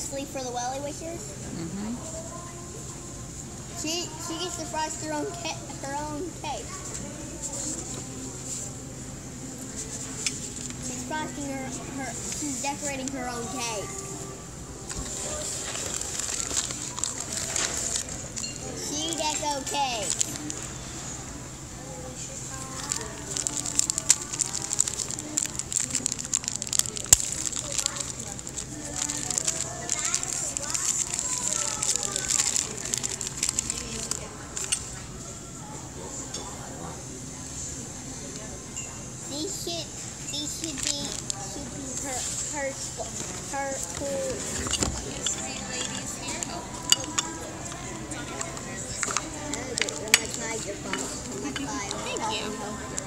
especially for the WellieWishers. She gets to frost her own cake. She's frosting she's decorating her own cake. She deco cake. These should be her cool. Three ladies here. Oh. Thank you.